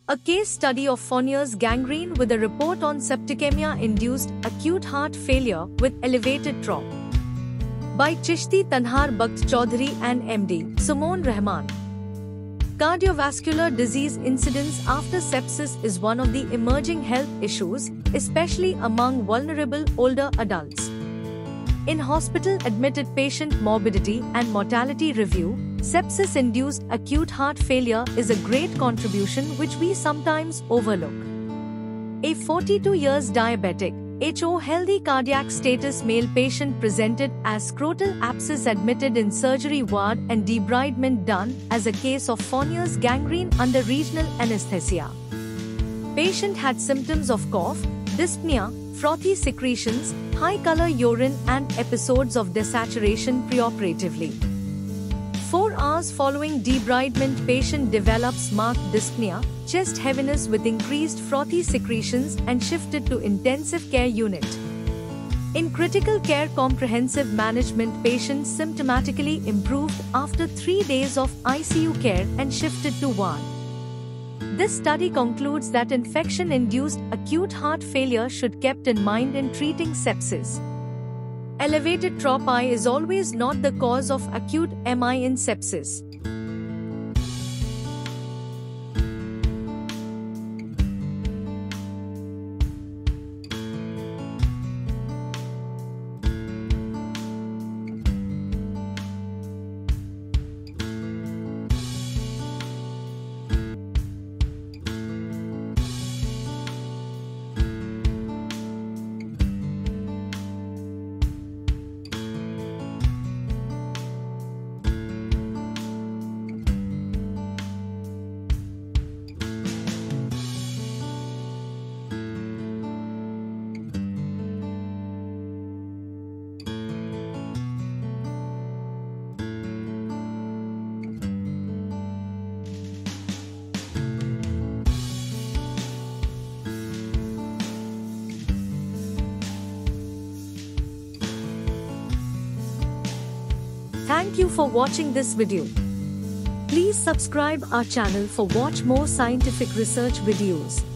A case study of Fournier's gangrene with a report on septicemia-induced acute heart failure with elevated trop. By Chishti Tanhar Bakht Chaudhary and MD Sumoon Rahman. Cardiovascular disease incidence after sepsis is one of the emerging health issues, especially among vulnerable older adults. In hospital-admitted patient morbidity and mortality review, sepsis-induced acute heart failure is a great contribution which we sometimes overlook. A 42 years diabetic, HO healthy cardiac status male patient presented as scrotal abscess admitted in surgery ward and debridement done as a case of Fournier's gangrene under regional anesthesia. Patient had symptoms of cough, dyspnea, frothy secretions, high color urine and episodes of desaturation preoperatively. 4 hours following debridement, patient develops marked dyspnea, chest heaviness with increased frothy secretions and shifted to intensive care unit. In critical care comprehensive management, patient symptomatically improved after 3 days of ICU care and shifted to ward. This study concludes that infection-induced acute heart failure should kept in mind in treating sepsis. Elevated trop I is always not the cause of acute MI in sepsis. Thank you for watching this video. Please subscribe our channel for watch more scientific research videos.